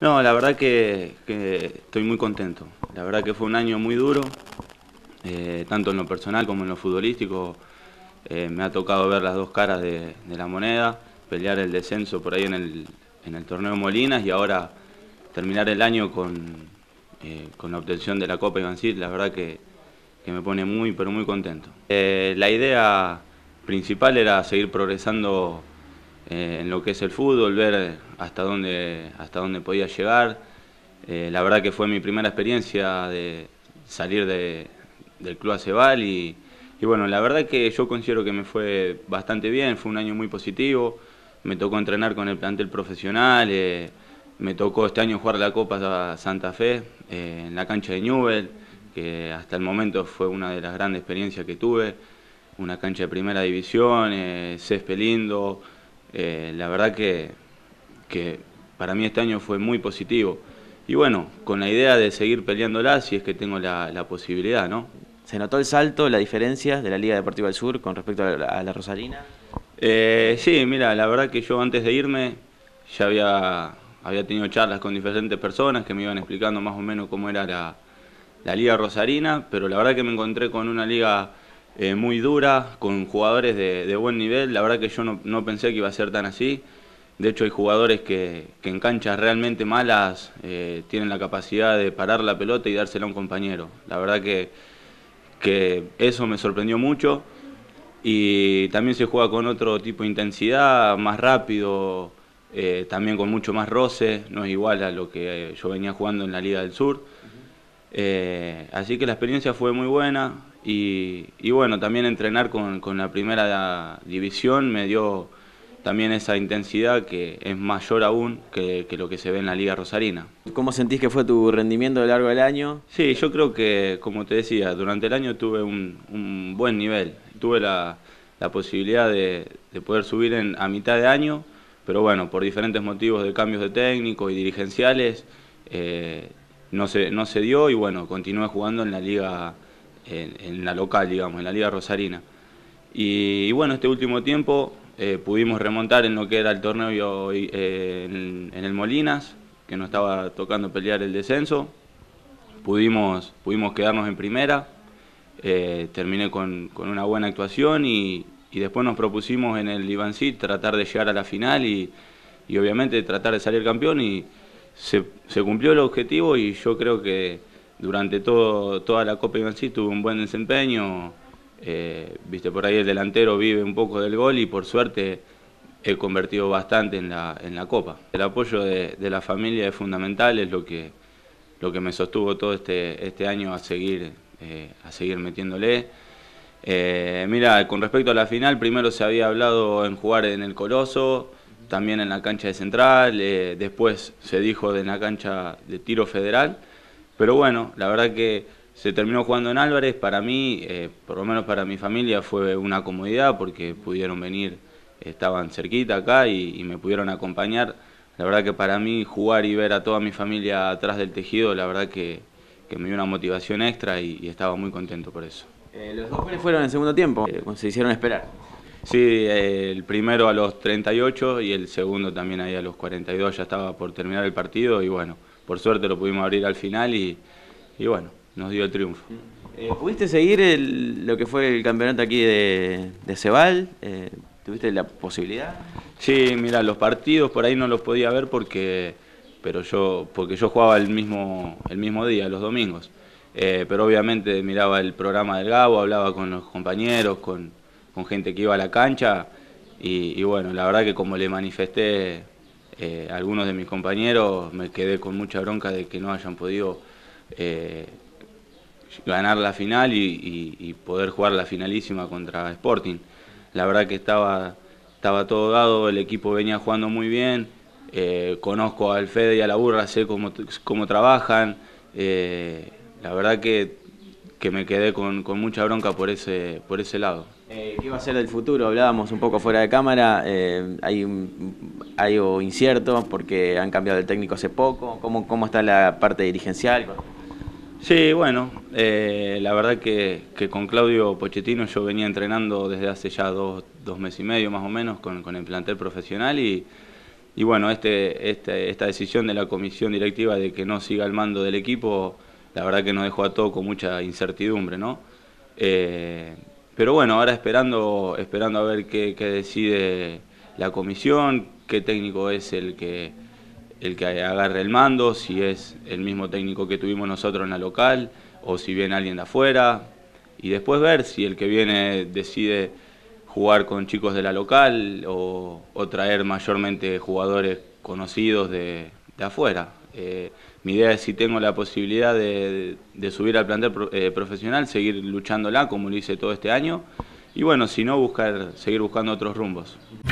No, la verdad que estoy muy contento. La verdad que fue un año muy duro, tanto en lo personal como en lo futbolístico. Me ha tocado ver las dos caras de la moneda, pelear el descenso por ahí en el torneo Molinas y ahora terminar el año con la obtención de la Copa Ibancir. La verdad que me pone muy, pero muy contento. La idea principal era seguir progresando en lo que es el fútbol, ver hasta dónde podía llegar. La verdad que fue mi primera experiencia de salir del Club Acebal y bueno, la verdad que yo considero que me fue bastante bien, fue un año muy positivo, me tocó entrenar con el plantel profesional, me tocó este año jugar la Copa Santa Fe en la cancha de Newell, que hasta el momento fue una de las grandes experiencias que tuve, una cancha de primera división, césped lindo, la verdad que para mí este año fue muy positivo. Y bueno, con la idea de seguir peleándola si es que tengo la posibilidad, ¿no? ¿Se notó el salto, la diferencia de la Liga Deportiva del Sur con respecto a la Rosalina? Sí, mira, la verdad que yo antes de irme ya había tenido charlas con diferentes personas que me iban explicando más o menos cómo era la Liga Rosarina, pero la verdad que me encontré con una liga muy dura, con jugadores de buen nivel. La verdad que yo no pensé que iba a ser tan así. De hecho hay jugadores que en canchas realmente malas tienen la capacidad de parar la pelota y dársela a un compañero. La verdad que eso me sorprendió mucho y también se juega con otro tipo de intensidad, más rápido, también con mucho más roce, no es igual a lo que yo venía jugando en la Liga del Sur. Así que la experiencia fue muy buena y bueno, también entrenar con la primera división me dio también esa intensidad que es mayor aún que lo que se ve en la Liga Rosarina. ¿Cómo sentís que fue tu rendimiento a lo largo del año? Sí, yo creo que, como te decía, durante el año tuve un buen nivel. Tuve la posibilidad de poder subir a mitad de año, pero bueno, por diferentes motivos de cambios de técnico y dirigenciales, no se dio y bueno, continué jugando en la liga, en la local, digamos, en la Liga Rosarina. Y bueno, este último tiempo pudimos remontar en lo que era el torneo en el Molinas, que nos estaba tocando pelear el descenso. Pudimos quedarnos en primera, terminé con una buena actuación y después nos propusimos en el Ibancit tratar de llegar a la final y obviamente tratar de salir campeón y se cumplió el objetivo y yo creo que durante toda la Copa Ibancit tuve un buen desempeño. Viste, por ahí el delantero vive un poco del gol y por suerte he convertido bastante en la Copa. El apoyo de la familia es fundamental, es lo que me sostuvo todo este año a seguir metiéndole. Mira, con respecto a la final, primero se había hablado en jugar en el Coloso, también en la cancha de Central, después se dijo en la cancha de Tiro Federal, pero bueno, la verdad que se terminó jugando en Álvarez. Para mí, por lo menos para mi familia, fue una comodidad porque pudieron venir, estaban cerquita acá y me pudieron acompañar. La verdad que para mí jugar y ver a toda mi familia atrás del tejido, la verdad que me dio una motivación extra y estaba muy contento por eso. Los dos goles fueron en el segundo tiempo, se hicieron esperar. Sí, el primero a los 38 y el segundo también ahí a los 42, ya estaba por terminar el partido y bueno, por suerte lo pudimos abrir al final y bueno, nos dio el triunfo. ¿Pudiste seguir lo que fue el campeonato aquí de Cebal? ¿Tuviste la posibilidad? Sí, mira, los partidos por ahí no los podía ver porque yo jugaba el mismo día, los domingos. Pero obviamente miraba el programa del Gabo, hablaba con los compañeros, con gente que iba a la cancha y bueno, la verdad que como le manifesté a algunos de mis compañeros, me quedé con mucha bronca de que no hayan podido ganar la final y poder jugar la finalísima contra Sporting. La verdad que estaba todo dado, el equipo venía jugando muy bien, conozco al Fede y a la Burra, sé cómo trabajan, la verdad que me quedé con mucha bronca por ese lado. ¿Qué va a ser del futuro? Hablábamos un poco fuera de cámara, hay algo incierto porque han cambiado el técnico hace poco. ¿Cómo está la parte dirigencial? Sí, bueno, la verdad que con Claudio Pochettino yo venía entrenando desde hace ya dos meses y medio más o menos con el plantel profesional y Y bueno, esta decisión de la comisión directiva de que no siga el mando del equipo, la verdad que nos dejó a todos con mucha incertidumbre, ¿no? Pero bueno, ahora esperando a ver qué decide la comisión, qué técnico es el que agarre el mando, si es el mismo técnico que tuvimos nosotros en la local o si viene alguien de afuera, y después ver si el que viene decide jugar con chicos de la local o traer mayormente jugadores conocidos de afuera. Mi idea es, si tengo la posibilidad de subir al plantel profesional, seguir luchándola como lo hice todo este año, y bueno, si no, seguir buscando otros rumbos.